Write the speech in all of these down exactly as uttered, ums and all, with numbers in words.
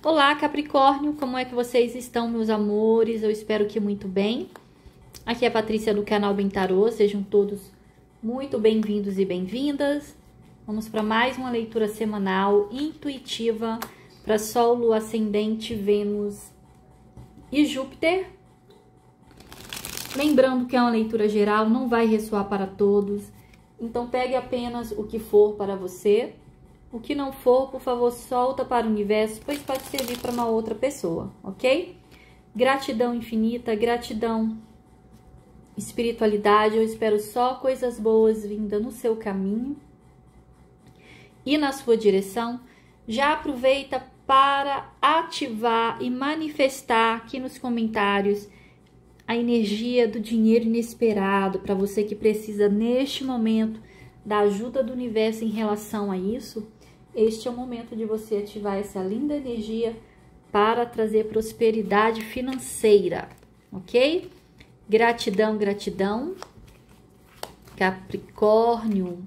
Olá, Capricórnio, como é que vocês estão, meus amores? Eu espero que muito bem. Aqui é a Patrícia do canal Bem Tarô, sejam todos muito bem-vindos e bem-vindas. Vamos para mais uma leitura semanal intuitiva para Sol, Lua, Ascendente, Vênus e Júpiter. Lembrando que é uma leitura geral, não vai ressoar para todos, então pegue apenas o que for para você. O que não for, por favor, solta para o universo, pois pode servir para uma outra pessoa, ok? Gratidão infinita, gratidão, espiritualidade. Eu espero só coisas boas vindas no seu caminho e na sua direção. Já aproveita para ativar e manifestar aqui nos comentários a energia do dinheiro inesperado para você que precisa neste momento da ajuda do universo em relação a isso. Este é o momento de você ativar essa linda energia para trazer prosperidade financeira, ok? Gratidão, gratidão. Capricórnio.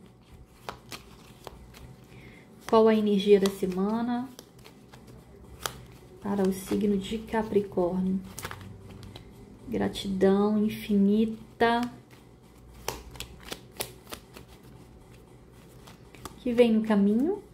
Qual a energia da semana para o signo de Capricórnio? Gratidão infinita. Que vem no caminho.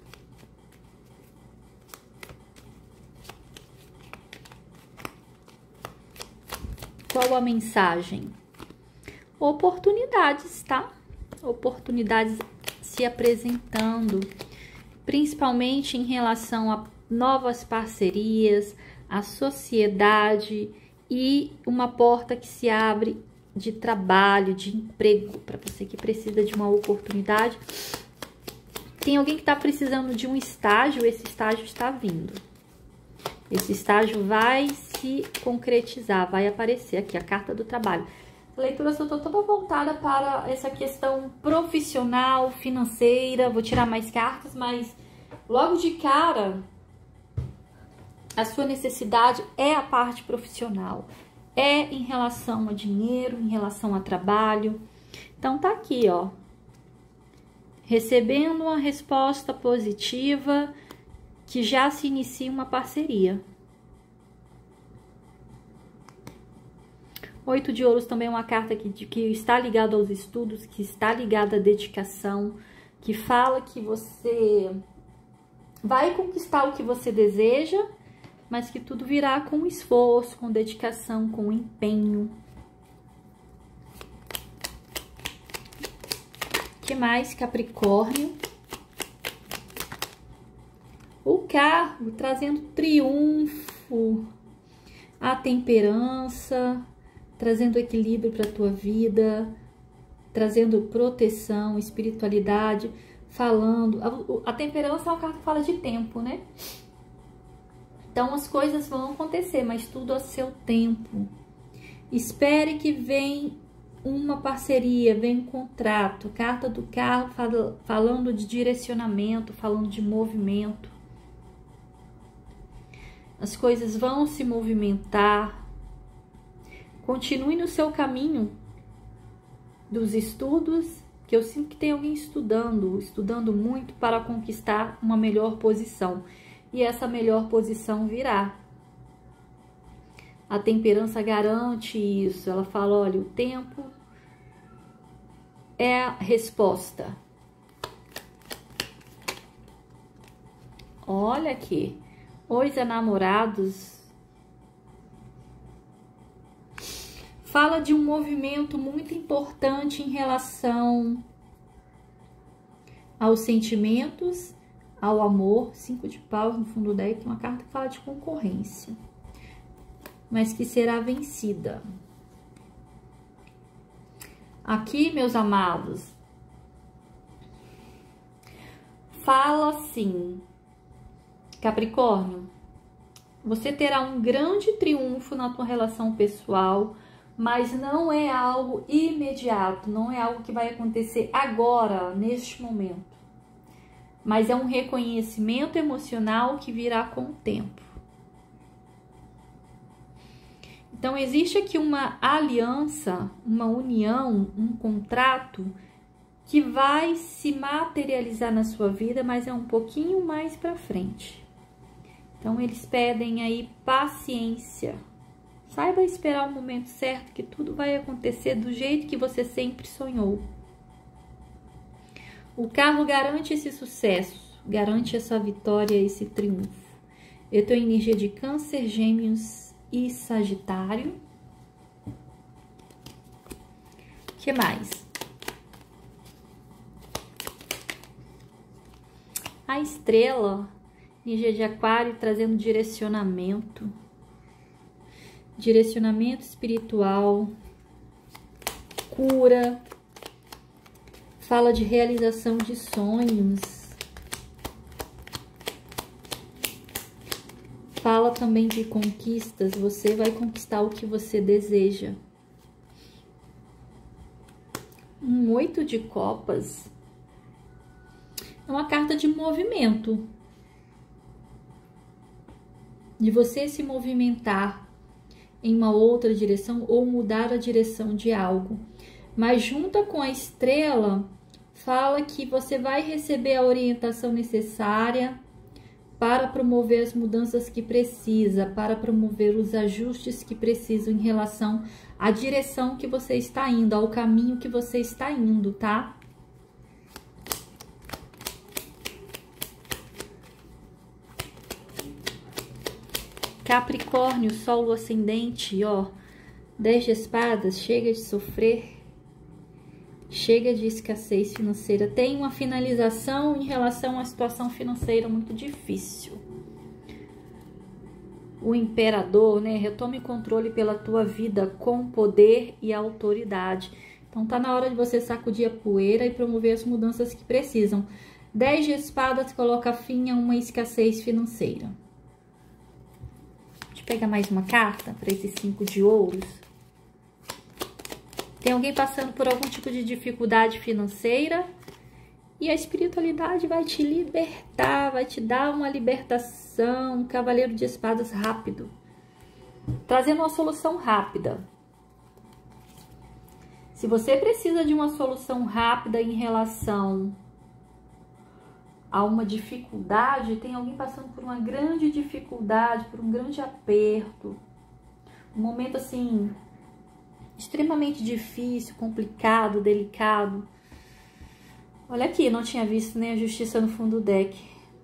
Qual a mensagem? Oportunidades, tá? Oportunidades se apresentando, principalmente em relação a novas parcerias, a sociedade e uma porta que se abre de trabalho, de emprego, para você que precisa de uma oportunidade. Tem alguém que está precisando de um estágio, esse estágio está vindo. Esse estágio vai se concretizar, vai aparecer aqui, a carta do trabalho. A leitura só está toda voltada para essa questão profissional, financeira. Vou tirar mais cartas, mas logo de cara, a sua necessidade é a parte profissional. É em relação a dinheiro, em relação a trabalho. Então, tá aqui, ó. Recebendo uma resposta positiva, que já se inicia uma parceria. Oito de ouros também é uma carta que, que está ligada aos estudos, que está ligada à dedicação, que fala que você vai conquistar o que você deseja, mas que tudo virá com esforço, com dedicação, com empenho. O que mais, Capricórnio? O carro trazendo triunfo, a temperança, trazendo equilíbrio para a tua vida, trazendo proteção, espiritualidade, falando. A, a temperança é uma carta que fala de tempo, né? Então as coisas vão acontecer, mas tudo a seu tempo. Espere que vem uma parceria, vem um contrato. Carta do carro fala, falando de direcionamento, falando de movimento. As coisas vão se movimentar. Continue no seu caminho dos estudos, que eu sinto que tem alguém estudando, estudando muito para conquistar uma melhor posição. E essa melhor posição virá. A temperança garante isso. Ela fala, olha, o tempo é a resposta. Olha aqui. Os enamorados fala de um movimento muito importante em relação aos sentimentos, ao amor. Cinco de paus no fundo do deck, uma carta que fala de concorrência, mas que será vencida. Aqui, meus amados, fala assim, Capricórnio, você terá um grande triunfo na tua relação pessoal, mas não é algo imediato, não é algo que vai acontecer agora, neste momento. Mas é um reconhecimento emocional que virá com o tempo. Então, existe aqui uma aliança, uma união, um contrato que vai se materializar na sua vida, mas é um pouquinho mais para frente. Então, eles pedem aí paciência. Saiba esperar o momento certo, que tudo vai acontecer do jeito que você sempre sonhou. O carro garante esse sucesso, garante essa vitória, esse triunfo. Eu tenho energia de Câncer, Gêmeos e Sagitário. O que mais? A estrela, energia de Aquário, trazendo direcionamento. Direcionamento espiritual, cura, fala de realização de sonhos, fala também de conquistas, você vai conquistar o que você deseja. Um oito de copas é uma carta de movimento, de você se movimentar em uma outra direção ou mudar a direção de algo. Mas junto com a estrela, fala que você vai receber a orientação necessária para promover as mudanças que precisa, para promover os ajustes que precisam em relação à direção que você está indo, ao caminho que você está indo, tá? Capricórnio, Sol, Lua, Ascendente, ó, dez de espadas, chega de sofrer, chega de escassez financeira, tem uma finalização em relação à situação financeira muito difícil. O Imperador, né, retome o controle pela tua vida com poder e autoridade. Então tá na hora de você sacudir a poeira e promover as mudanças que precisam. dez de espadas coloca fim a uma escassez financeira. Pegar mais uma carta para esses cinco de ouros. Tem alguém passando por algum tipo de dificuldade financeira e a espiritualidade vai te libertar, vai te dar uma libertação, um cavaleiro de espadas rápido, trazendo uma solução rápida. Se você precisa de uma solução rápida em relação a uma dificuldade, tem alguém passando por uma grande dificuldade, por um grande aperto, um momento assim extremamente difícil, complicado, delicado. Olha aqui, não tinha visto nem a justiça no fundo do deck.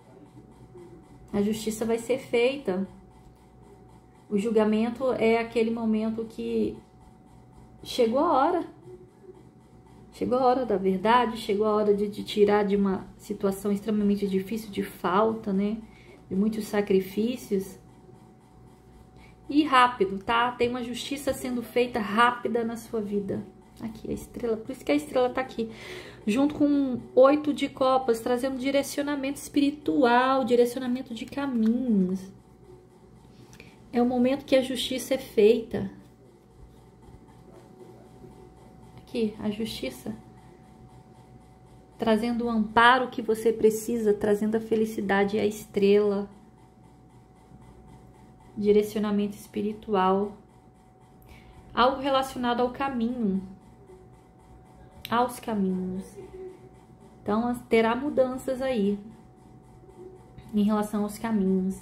A justiça vai ser feita. O julgamento é aquele momento que chegou a hora. Chegou a hora da verdade, chegou a hora de, de tirar de uma situação extremamente difícil, de falta, né? De muitos sacrifícios. E rápido, tá? Tem uma justiça sendo feita rápida na sua vida. Aqui, a estrela, por isso que a estrela tá aqui. Junto com oito de copas, trazendo direcionamento espiritual, direcionamento de caminhos. É o momento que a justiça é feita. Aqui, a justiça, trazendo o amparo que você precisa, trazendo a felicidade e a estrela, direcionamento espiritual, algo relacionado ao caminho, aos caminhos. Então, terá mudanças aí, em relação aos caminhos.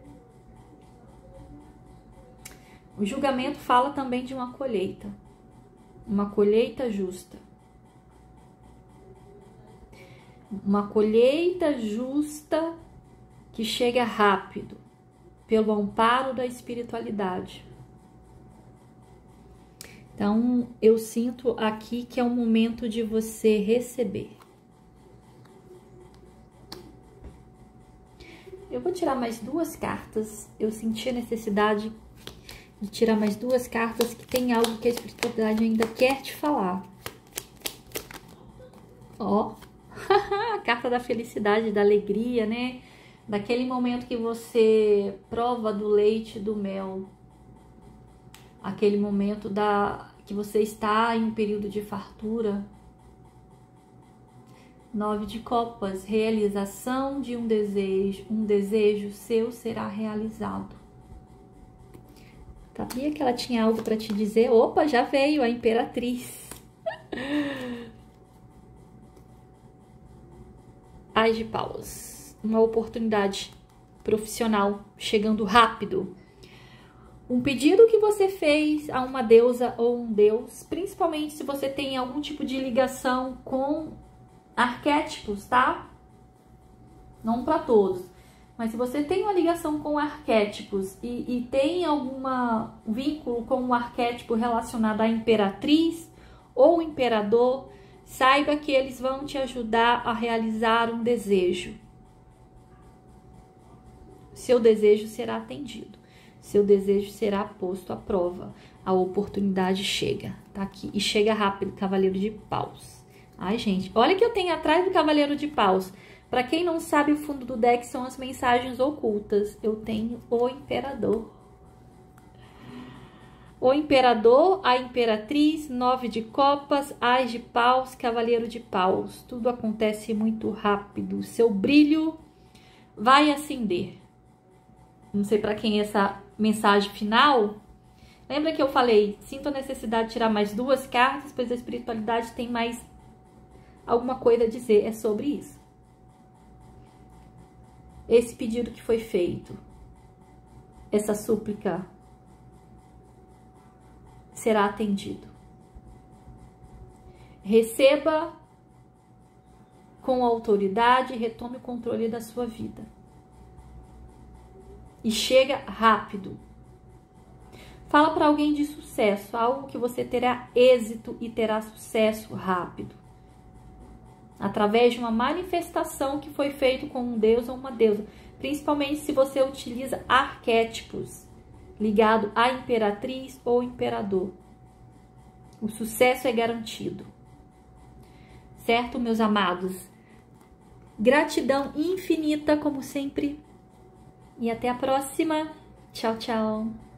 O julgamento fala também de uma colheita. Uma colheita justa. Uma colheita justa que chega rápido, pelo amparo da espiritualidade. Então, eu sinto aqui que é um momento de você receber. Eu vou tirar mais duas cartas. Eu senti a necessidade de tirar mais duas cartas que tem algo que a espiritualidade ainda quer te falar. Ó, a carta da felicidade, da alegria, né? Daquele momento que você prova do leite e do mel. Aquele momento da, que você está em um período de fartura. Nove de copas, realização de um desejo. Um desejo seu será realizado. Sabia que ela tinha algo para te dizer? Opa, já veio a Imperatriz. As de Paus. Uma oportunidade profissional chegando rápido. Um pedido que você fez a uma deusa ou um deus, principalmente se você tem algum tipo de ligação com arquétipos, tá? Não para todos, mas se você tem uma ligação com arquétipos e, e tem algum vínculo com um arquétipo relacionado à imperatriz ou imperador, saiba que eles vão te ajudar a realizar um desejo. Seu desejo será atendido. Seu desejo será posto à prova. A oportunidade chega. Tá aqui. E chega rápido, Cavaleiro de Paus. Ai, gente. Olha que eu tenho atrás do Cavaleiro de Paus. Para quem não sabe, o fundo do deck são as mensagens ocultas. Eu tenho o Imperador. O Imperador, a Imperatriz, Nove de Copas, Ás de Paus, Cavaleiro de Paus. Tudo acontece muito rápido. Seu brilho vai acender. Não sei para quem é essa mensagem final. Lembra que eu falei, sinto a necessidade de tirar mais duas cartas, pois a espiritualidade tem mais alguma coisa a dizer. É sobre isso. Esse pedido que foi feito, essa súplica, será atendido. Receba com autoridade e retome o controle da sua vida. E chega rápido. Fala para alguém de sucesso, algo que você terá êxito e terá sucesso rápido. Através de uma manifestação que foi feita com um deus ou uma deusa. Principalmente se você utiliza arquétipos ligados à imperatriz ou imperador. O sucesso é garantido. Certo, meus amados? Gratidão infinita, como sempre. E até a próxima. Tchau, tchau.